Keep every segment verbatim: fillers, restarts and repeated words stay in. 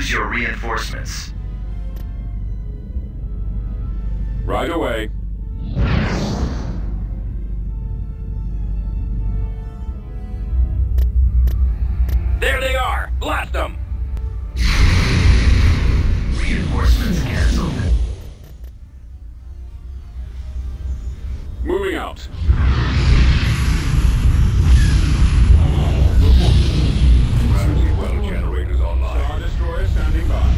Use your reinforcements. Right away. There they are! Blast them! Reinforcements canceled. Moving out. Gravity well generators online. Star Destroyer standing by.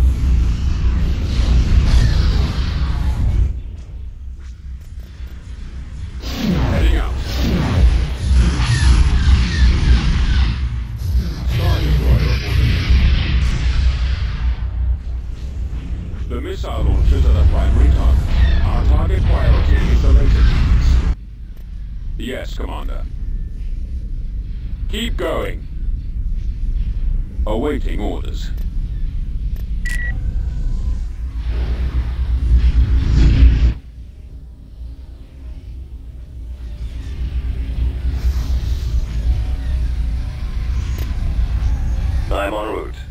Heading out. Star Destroyer reporting. The missile launchers are the primary target. Our target priority is the laser. Yes, Commander. Keep going. Awaiting orders. I'm en route.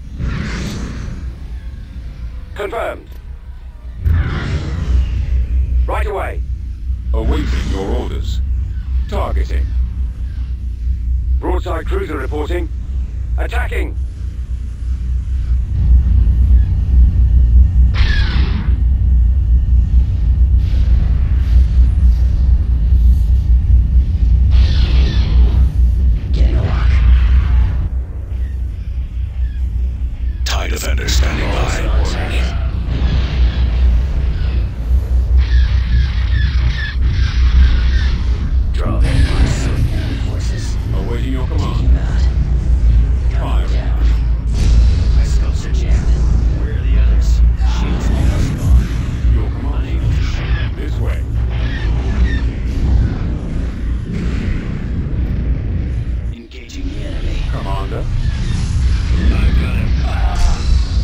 Confirmed. Right away. Awaiting your orders. Targeting. Broadside cruiser reporting. Attacking! Getting a lock. TIE Defender standing by. Draw in my enemy forces. Awaiting your Taking command. that. Fire. Coming down. My scopes are jammed. Where are the others? Shields almost gone. Your command. This way. Engaging the enemy. Commander. I've got him. Ah.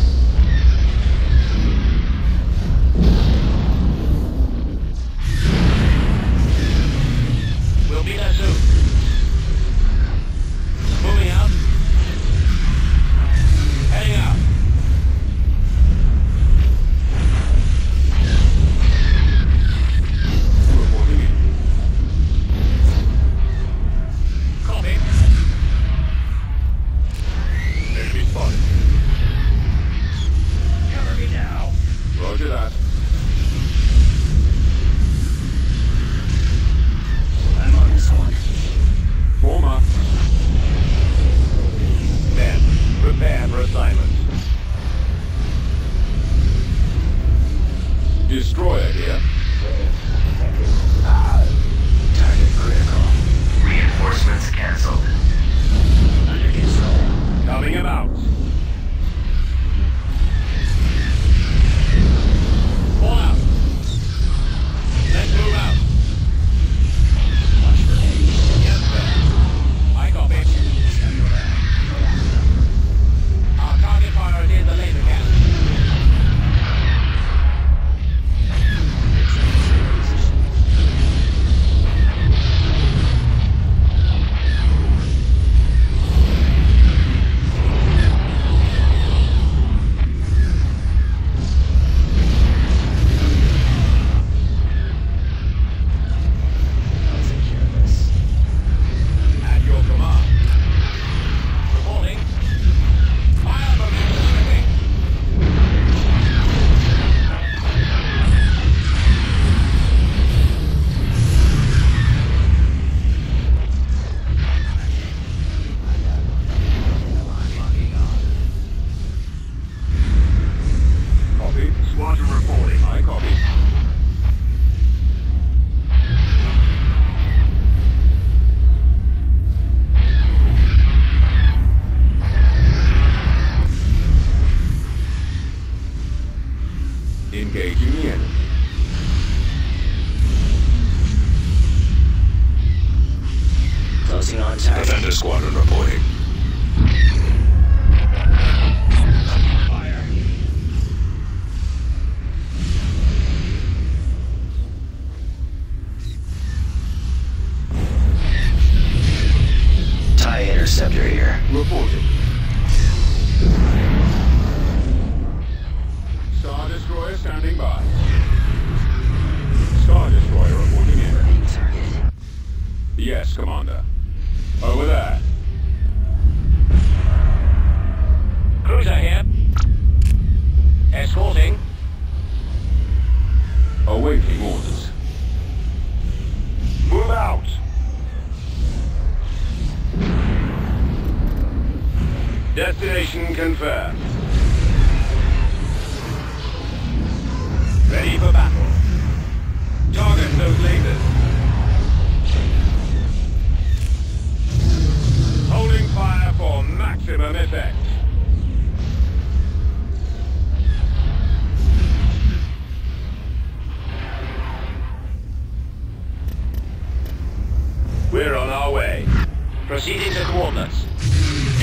We'll be there soon. Moving out. Heading out. Reporting in. Copy. Enemy spotted. Cover me now. Roger that. I'm on this one. Form up. Men, prepare for assignment. Destroyer here. Target critical. Reinforcements canceled. Under control. Coming about. Pull out. Let's move out. Watch for enemies. Yes, sir. I copy. Our target priority is the laser cannon. I'll take care of this. At your command. Reporting. Fire momentum shipping. Copy. Squadron reporting. I copy. Engaging the enemy. Closing on target. Defender Squadron reporting. Fire. TIE interceptor here. Reporting. standing by. Star Destroyer reporting in. Target. Yes, Commander. Over there. Cruiser here. Escorting. Awaiting orders. Move out. Destination confirmed. Ready for battle. Target those lasers. Holding fire for maximum effect. We're on our way. Proceeding to coordinates.